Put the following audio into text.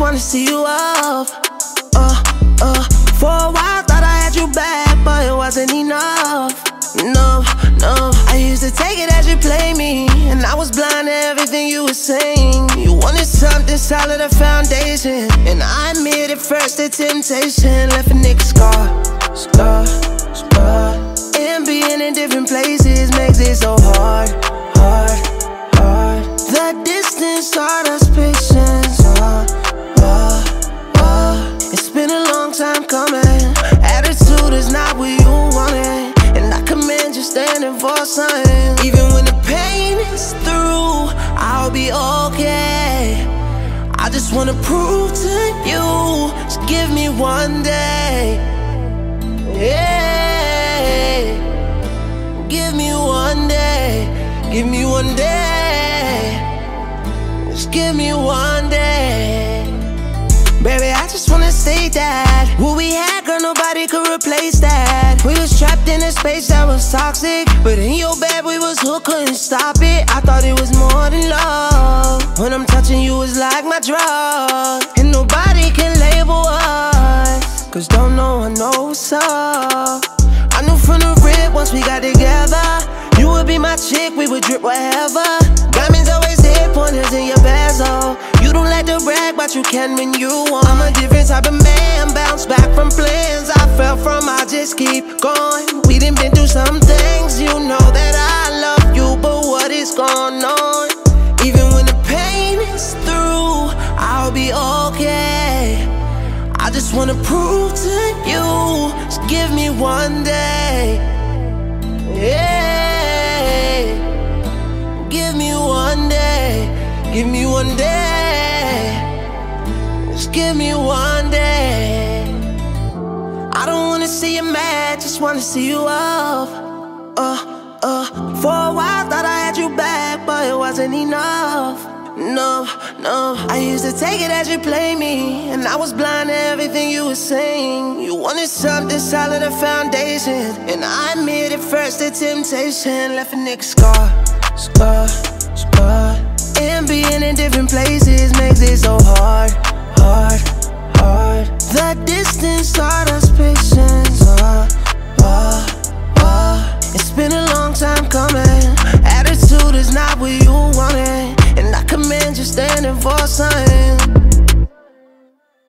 wanna see you off. For a while thought I had you back, but it wasn't enough. No, I used to take it as you play me, and I was blind to everything you were saying. You wanted something solid, a foundation, and I admit at first the temptation left a nigga scarred. And being in different places makes it so hard. The distance taught us patience. It's been a long time coming. Attitude is not what you wanted, and I commend you standing for something. Even when the pain is through, I'll be okay. I just wanna prove to you, just give me one day. Yeah, give me one day. Give me one day. Just give me one day. Baby, I just wanna say that what we had, girl, nobody could replace that. We was trapped in a space that was toxic, but in your bed we was hooked, couldn't stop it. I thought it was more than love. When I'm touching you, it's like my drug, and nobody can label us, cause don't know I know what's up. I knew from the rip once we got together, you would be my chick, we would drip wherever. Diamonds always hit pointers in your bezel. You don't like to brag, but you can when you want. I'm a different type of man, bounce back from plans I fell from, I just keep going. We done been through some things, you know that I love you, but what is going on? Even when the pain is through, I'll be okay. I just wanna prove to you, just give me one day. Yeah, give me one day. Give me one day. Just give me one day. I don't wanna see you mad, just wanna see you off. For a while thought I had you back, but it wasn't enough. No, I used to take it as you play me, and I was blind to everything you were saying. You wanted something solid, a foundation, and I admit at first the temptation left a nigga scarred. And being in different places makes it so hard.